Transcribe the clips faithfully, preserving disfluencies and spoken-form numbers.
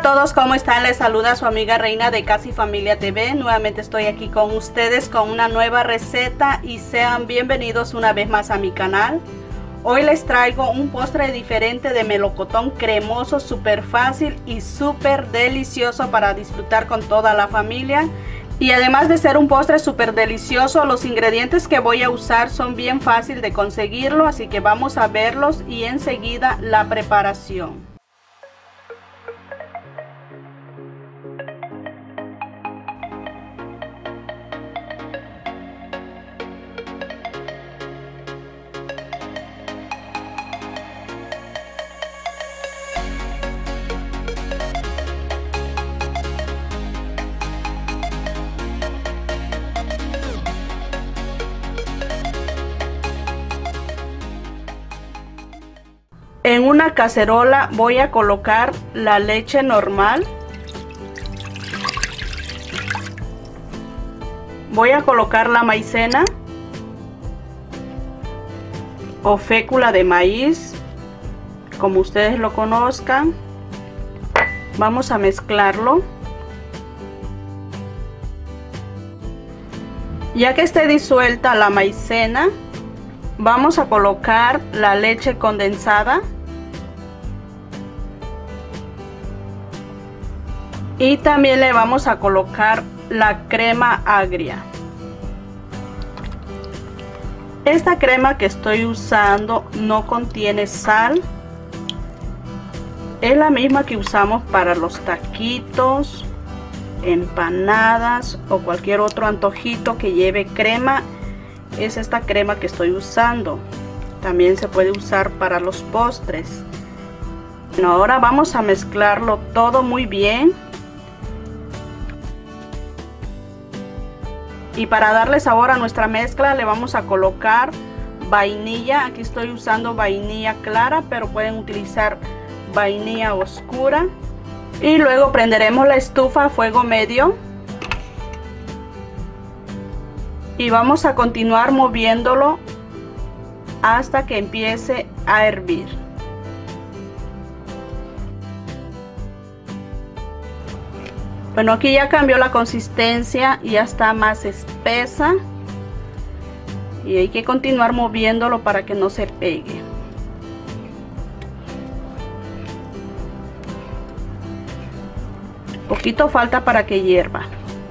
a todos, ¿cómo están? Les saluda su amiga Reina de Casa y Familia T V. Nuevamente estoy aquí con ustedes con una nueva receta y sean bienvenidos una vez más a mi canal. Hoy les traigo un postre diferente de melocotón cremoso, súper fácil y súper delicioso para disfrutar con toda la familia. Y además de ser un postre súper delicioso, los ingredientes que voy a usar son bien fácil de conseguirlo, así que vamos a verlos y enseguida la preparación. En una cacerola voy a colocar la leche normal. Voy a colocar la maicena o fécula de maíz, como ustedes lo conozcan. Vamos a mezclarlo. Ya que esté disuelta la maicena, vamos a colocar la leche condensada y también le vamos a colocar la crema agria. Esta crema que estoy usando no contiene sal, es la misma que usamos para los taquitos, empanadas o cualquier otro antojito que lleve crema. Es esta crema que estoy usando. También se puede usar para los postres. Bueno, ahora vamos a mezclarlo todo muy bien. Y para darle sabor a nuestra mezcla le vamos a colocar vainilla. Aquí estoy usando vainilla clara, pero pueden utilizar vainilla oscura. Y luego prenderemos la estufa a fuego medio. Y vamos a continuar moviéndolo hasta que empiece a hervir. Bueno, aquí ya cambió la consistencia y ya está más espesa. Y hay que continuar moviéndolo para que no se pegue. Poquito falta para que hierva.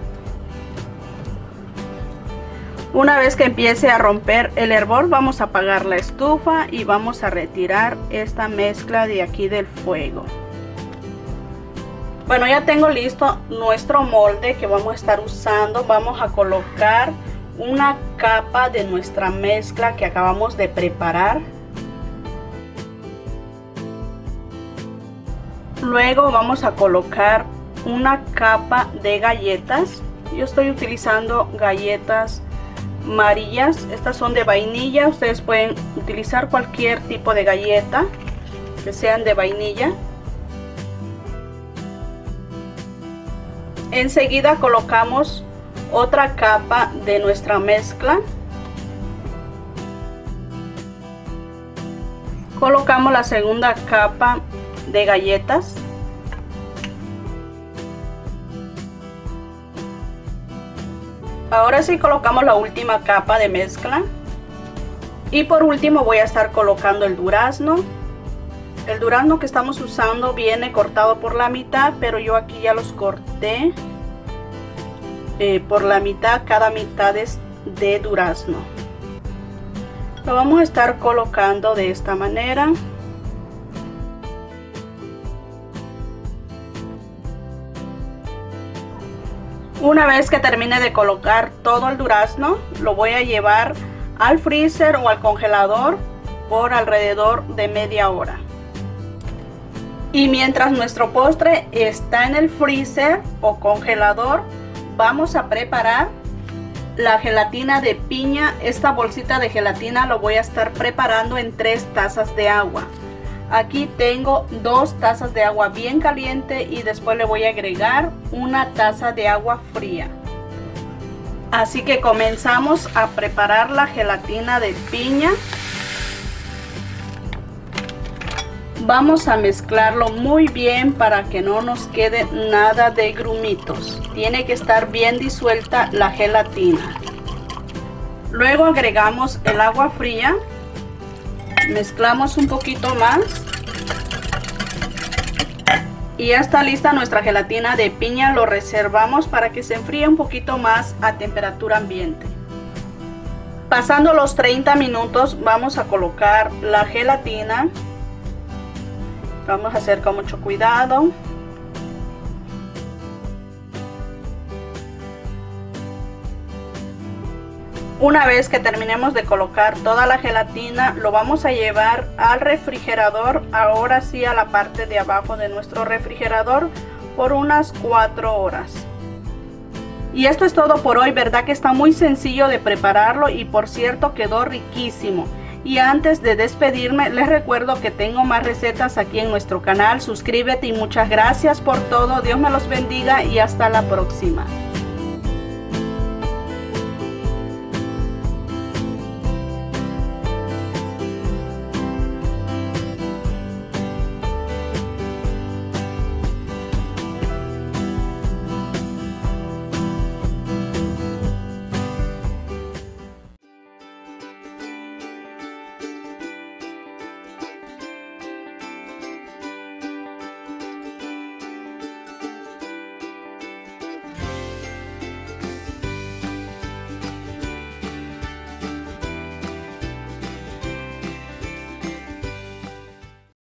Una vez que empiece a romper el hervor, vamos a apagar la estufa y vamos a retirar esta mezcla de aquí del fuego. Bueno, ya tengo listo nuestro molde que vamos a estar usando. Vamos a colocar una capa de nuestra mezcla que acabamos de preparar. Luego vamos a colocar una capa de galletas. Yo estoy utilizando galletas amarillas, estas son de vainilla. Ustedes pueden utilizar cualquier tipo de galleta que sean de vainilla. Enseguida colocamos otra capa de nuestra mezcla. Colocamos la segunda capa de galletas. Ahora sí colocamos la última capa de mezcla. Y por último voy a estar colocando el durazno. El durazno que estamos usando viene cortado por la mitad, pero yo aquí ya los corté eh, por la mitad. Cada mitad es de durazno. Lo vamos a estar colocando de esta manera. Una vez que termine de colocar todo el durazno, lo voy a llevar al freezer o al congelador por alrededor de media hora. Y mientras nuestro postre está en el freezer o congelador, vamos a preparar la gelatina de piña. Esta bolsita de gelatina lo voy a estar preparando en tres tazas de agua. Aquí tengo dos tazas de agua bien caliente y después le voy a agregar una taza de agua fría. Así que comenzamos a preparar la gelatina de piña. Vamos a mezclarlo muy bien para que no nos quede nada de grumitos. Tiene que estar bien disuelta la gelatina. Luego agregamos el agua fría. Mezclamos un poquito más. Y ya está lista nuestra gelatina de piña. Lo reservamos para que se enfríe un poquito más a temperatura ambiente. Pasando los treinta minutos vamos a colocar la gelatina. Vamos a hacer con mucho cuidado. Una vez que terminemos de colocar toda la gelatina, lo vamos a llevar al refrigerador, ahora sí a la parte de abajo de nuestro refrigerador, por unas cuatro horas. Y esto es todo por hoy, ¿verdad que está muy sencillo de prepararlo? Y por cierto, quedó riquísimo. Y antes de despedirme, les recuerdo que tengo más recetas aquí en nuestro canal. Suscríbete y muchas gracias por todo. Dios me los bendiga y hasta la próxima.